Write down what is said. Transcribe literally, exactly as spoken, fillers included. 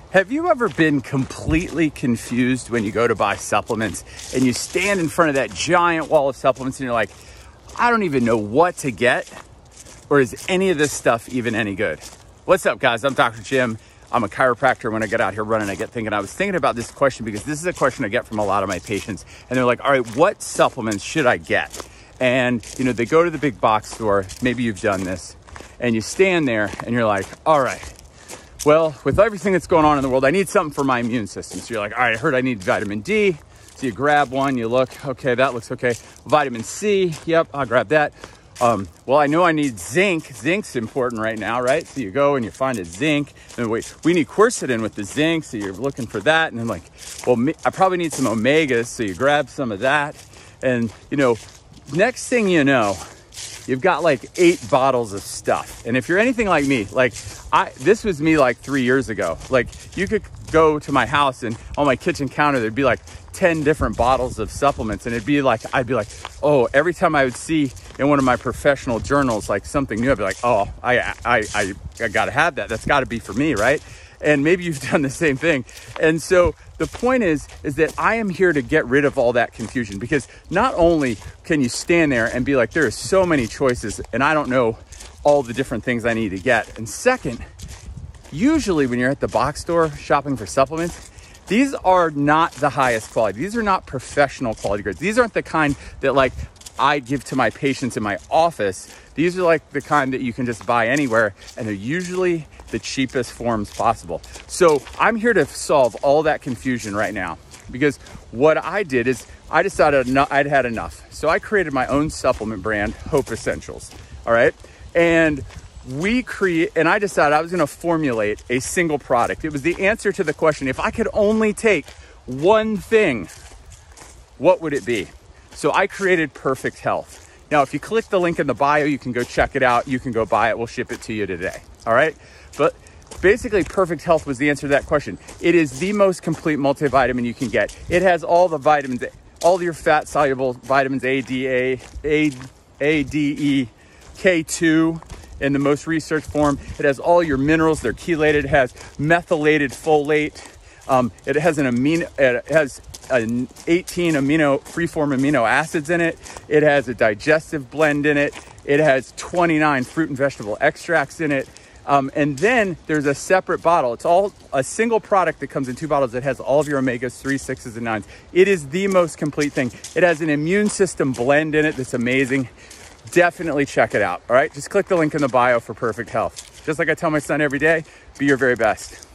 Have you ever been completely confused when you go to buy supplements and you stand in front of that giant wall of supplements and you're like, I don't even know what to get, or is any of this stuff even any good? What's up, guys? I'm Doctor Jim. I'm a chiropractor. When I get out here running, I get thinking, I was thinking about this question because this is a question I get from a lot of my patients. And they're like, all right, what supplements should I get? And, you know, they go to the big box store. Maybe you've done this. And you stand there and you're like, all right, well, with everything that's going on in the world, I need something for my immune system. So you're like, all right, I heard I need vitamin D. So you grab one, you look, okay, that looks okay. Vitamin C, yep, I'll grab that. Um, well, I know I need zinc. Zinc's important right now, right? So you go and you find a zinc. And wait, we need quercetin with the zinc, so you're looking for that. And then like, well, I probably need some omegas, so you grab some of that. And, you know, next thing you know, you've got like eight bottles of stuff. And if you're anything like me, like I, this was me like three years ago. Like you could go to my house and on my kitchen counter, there'd be like ten different bottles of supplements. And it'd be like, I'd be like, oh, every time I would see in one of my professional journals, like something new, I'd be like, oh, I, I, I, I gotta have that. That's gotta be for me, right? And maybe you've done the same thing. And so the point is, is that I am here to get rid of all that confusion, because not only can you stand there and be like, there are so many choices and I don't know all the different things I need to get. And second, usually when you're at the box store shopping for supplements, these are not the highest quality. These are not professional quality grades. These aren't the kind that like I give to my patients in my office. These are like the kind that you can just buy anywhere, and they're usually the cheapest forms possible. So I'm here to solve all that confusion right now, because what I did is I decided I'd had enough. So I created my own supplement brand, Hope Essentials, all right? And we create, and I decided I was gonna formulate a single product. It was the answer to the question, if I could only take one thing, what would it be? So I created Perfect Health. Now, if you click the link in the bio, you can go check it out. You can go buy it. We'll ship it to you today. All right. But basically, Perfect Health was the answer to that question. It is the most complete multivitamin you can get. It has all the vitamins, all your fat soluble vitamins, A, D, A, A, A, D, E, K two in the most researched form. It has all your minerals. They're chelated. It has methylated folate. Um, it has an amino, it has an eighteen amino freeform amino acids in it. It has a digestive blend in it. It has twenty-nine fruit and vegetable extracts in it. Um, and then there's a separate bottle. It's all a single product that comes in two bottles that has all of your omegas, three, sixes, and nines. It is the most complete thing. It has an immune system blend in it that's amazing. Definitely check it out. All right, just click the link in the bio for Perfect Health. Just like I tell my son every day, be your very best.